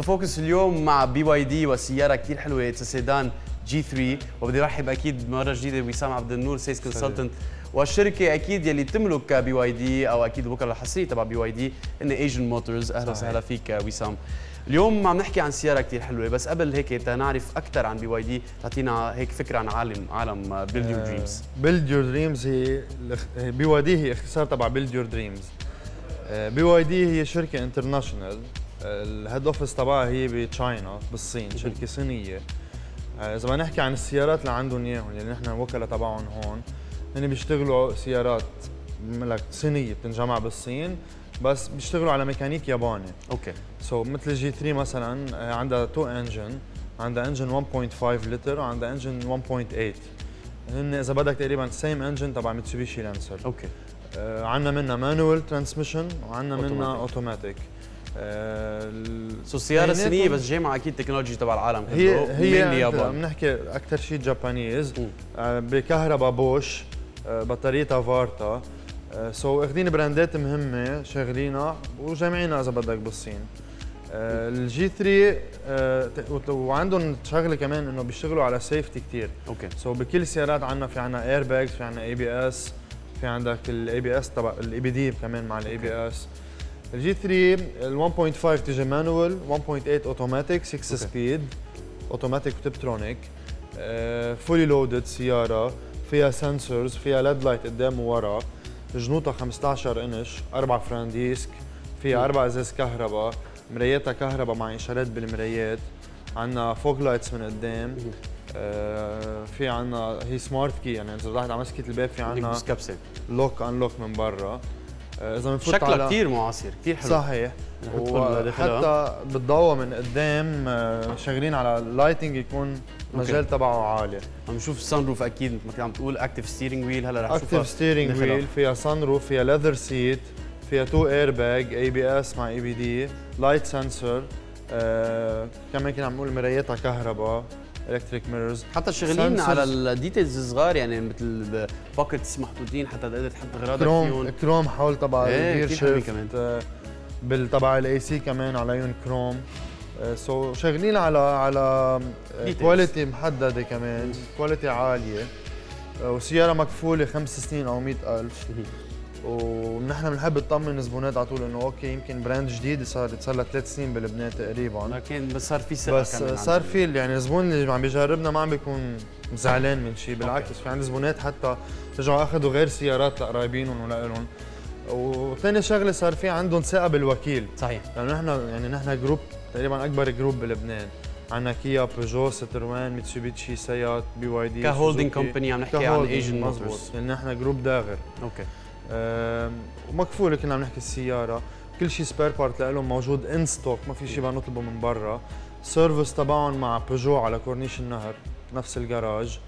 فوكس اليوم مع BYD وسياره كثير حلوه سيدان G3، وبدي ارحب اكيد مره جديده بوسام عبد النور سيلز كونسلتنت، والشركه اكيد يلي تملك BYD او اكيد الوكاله الحصريه تبع BYD ان ايجن موتورز. اهلا وسهلا فيك وسام. اليوم عم نحكي عن سياره كثير حلوه، بس قبل هيك تنعرف اكثر عن BYD تعطينا هيك فكره عن عالم بيلد يور دريمز. بيلد يور دريمز هي BYD هي اختصار تبع بيلد يور دريمز. BYD هي شركه انترناشونال، الهيد اوفيس تبعها هي بتشاينا بالصين، شركه صينيه. اذا بدنا نحكي عن السيارات اللي عندهم اياهم اللي نحن الوكلاء تبعهم هون، هن بيشتغلوا سيارات ملك صينيه بتنجمع بالصين، بس بيشتغلوا على ميكانيك ياباني. اوكي. مثل الجي 3 مثلا عندها 2 انجن، عندها انجن 1.5 لتر وعندها انجن 1.8. هن اذا بدك تقريبا سيم انجن تبع ميتسوبيشي لانسر. اوكي. عندنا منها مانوال ترانسميشن وعندنا منها اوتوماتيك. سيارة صينية بس جاي مع اكيد تكنولوجي تبع العالم كله. هي بنحكي اكثر شيء جابانيز، بكهرباء بوش، بطاريتها فارتا. اخذين براندات مهمة شغلينها وجامعينها اذا بدك بالصين. الجي 3 وعندهم شغله كمان انه بيشتغلوا على سيفتي كثير. اوكي. بكل السيارات عندنا في عندنا اير باجز، في عندنا ABS، في عندك الاي بي اس تبع الABD كمان مع الABS. الجي 3 ال 1.5 تيجي مانوال، 1.8 اوتوماتيك 6 سبيد اوتوماتيك وتبترونيك. فولي لودد سياره، فيها سنسورز، فيها ليد لايت قدام وورا، جنوطها 15 انش، 4 فران ديسك، فيها 4 ازاز كهرباء، مراياتها كهرباء مع اشارات بالمرايات، عندنا فوق لايتس من قدام. في عندنا هي سمارت كي، يعني اذا فتحت على مسكه الباب في عندنا لوك انلوك من برا. اذا بنفوت شكلها كثير معاصر كثير حلو. صحيح. وحتى بالضوء من قدام شغالين على اللايتنج يكون المجال تبعه عالي. عم نشوف السان روف اكيد مثل عم تقول اكتف ستيرنج ويل. هلا رح نشوفها اكتف ستيرنج ويل، فيها سان روف، فيها ليذر سيت، فيها 2 اير باج، ABS مع ABD، لايت سنسور. كمان كنا عم نقول مراياتها كهرباء، الكتريك ميررز. حتى شغالين على الديتيلز الصغار، يعني مثل باكيتس محطوطين حتى تقدر تحط اغراضك فيهم. كروم حول تبع الجير شيفت كمان. تبع الAC كمان عليهم كروم. شغالين على كواليتي محدده كمان، كواليتي عاليه. وسياره مكفوله 5 سنين او 100,000. ونحن بنحب نطمن زبونات على طول انه اوكي يمكن براند جديد صار لها 3 سنين بلبنان تقريبا، لكن بس صار في ثقه بس صار في يعني الزبون اللي عم بيجربنا ما عم بيكون زعلان من شيء، بالعكس في عندي زبونات حتى رجعوا اخذوا غير سيارات لقرايبينهم ولهم. وثاني شغله صار في عندهم ثقه بالوكيل. صحيح. لانه نحن جروب تقريبا اكبر جروب بلبنان، عندنا كيا، بيجو، ستروان، ميتسوبيشي، سيات، BYD كهولدنج كومباني. عم نحكي عن ايجن موتورز، يعني نحن جروب داغر. اوكي. ومكفوله كنا عم نحكي السياره، كل شيء سبير بارت لهم موجود ان ستوك، ما في شيء بدنا نطلبه من برا. سيرفيس تبعهم مع بيجو على كورنيش النهر نفس الجراج.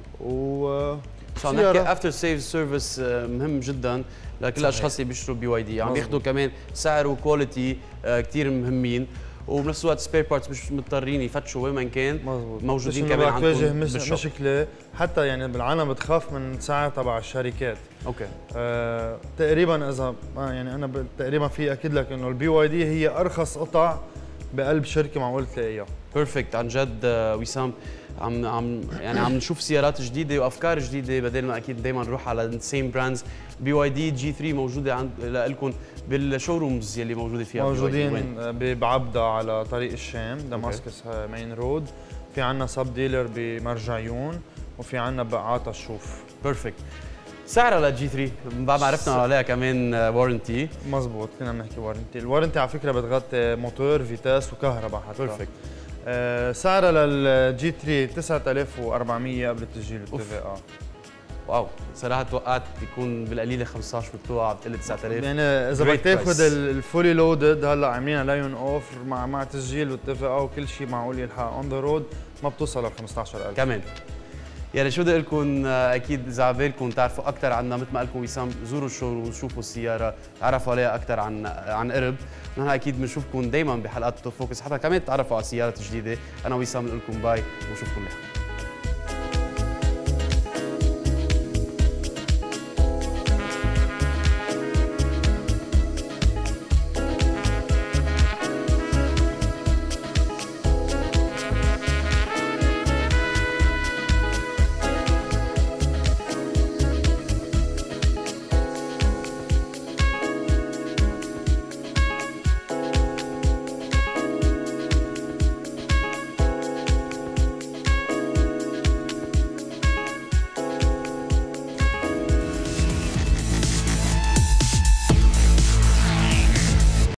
عم نحكي افتر سيف سيرفيس مهم جدا لكل الاشخاص اللي بيشتروا BYD. عم ياخذوا كمان سعر وكواليتي كثير مهمين، وبنفس الوقت سبير بارتس مش مضطرين يفتشوا وين ما كان. مزبوط. موجودين كمان عندكم تواجه مشكله، حتى يعني بالعالم بتخاف من السعر تبع الشركات. اوكي. تقريبا اذا يعني انا تقريبا في اكد لك انه BYD هي ارخص قطع بقلب شركه معقول تلاقيها. بيرفكت عن جد وسام. عم نشوف سيارات جديده وافكار جديده بدل ما اكيد دائما نروح على السيم براندز. BYD G3 موجوده عند لكم بالشورومز يلي موجوده فيها. موجودين بعبدا على طريق الشام، دمسكس مين رود. في عندنا سب ديلر بمرجعيون، وفي عندنا بعاطة الشوف. بيرفكت. سعرها للجي 3 بعد ما عرفنا عليها كمان وارنتي. مزبوط، كنا بنحكي وارنتي. الوارنتي على فكره بتغطي موتور، فيتاس وكهرباء حتى. بيرفكت. سعرها للجي 3 9400 قبل التسجيل والTVA. واو، صراحه توقعت يكون بالقليله 15 بتوقع بتقول لي 9000. يعني اذا بدك تاخذ الفولي لودد هلا عاملين عليهم اوف مع تسجيل والTVA وكل شيء معقول يلحق اون ذا رود، ما بتوصل ل 15,000 كمان. يعني شو بدي اقول لكم، اكيد اذا عبالكم تعرفوا اكثر عنا مثل ما قال لكم وسام، زوروا الشوروم وشوفوا السياره، تعرفوا عليها اكثر عن قرب. نحن اكيد بنشوفكم دائما بحلقات توب فوكس حتى كمان تتعرفوا على سيارات جديده. انا وسام بقول لكم باي ونشوفكم اللي